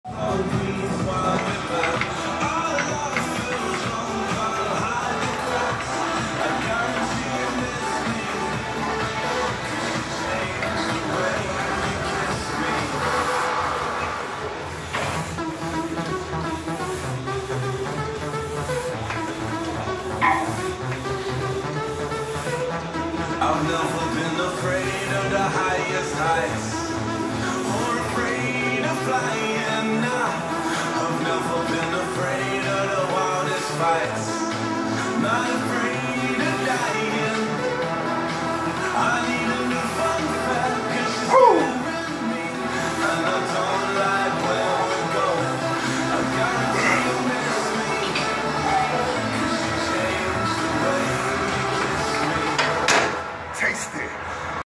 I've never been afraid of the highest heights, or afraid of flying. Nah, I've never been afraid of the wildest fights. Not afraid of dying.